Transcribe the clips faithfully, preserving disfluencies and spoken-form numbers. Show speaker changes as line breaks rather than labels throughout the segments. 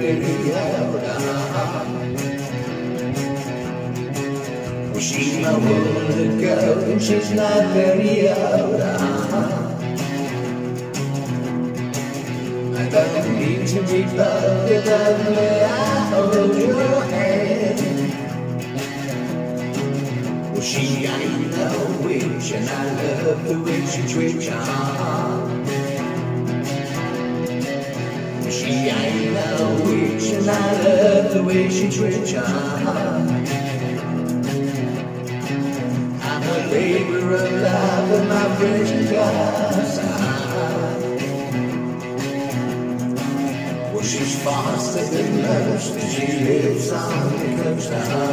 very old. Well, she's my woman girl, and she's not very old. I don't need to be loved, you love me, I hold your hand. Well, she ain't no witch, and I love the way she twitch on. She ain't no witch, and I love the way she twitch on. I'm a labor of love, and my friends got. Well, she's faster than most, and she lives on the coast.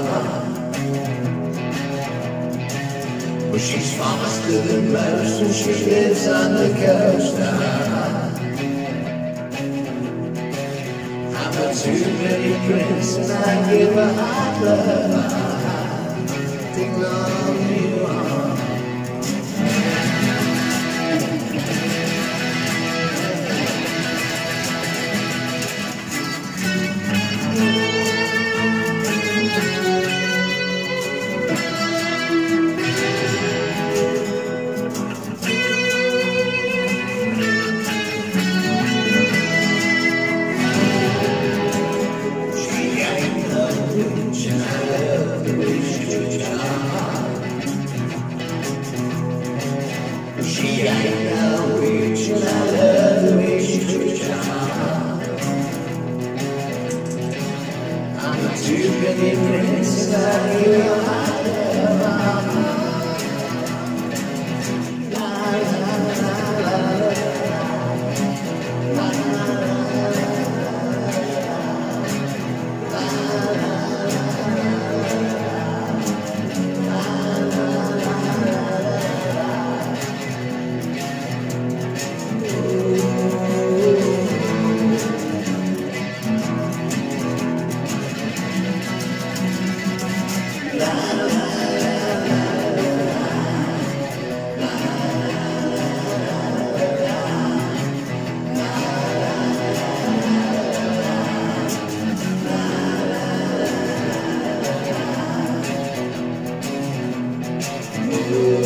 Well, she's faster than most, and she lives on the coast. I've got too many prints, and I give a hot love. Ding dong, you are. She ain't no witch, and I love the way she twitch on. I'm not too many friends, and I give a hot love. La la la la la Ooh.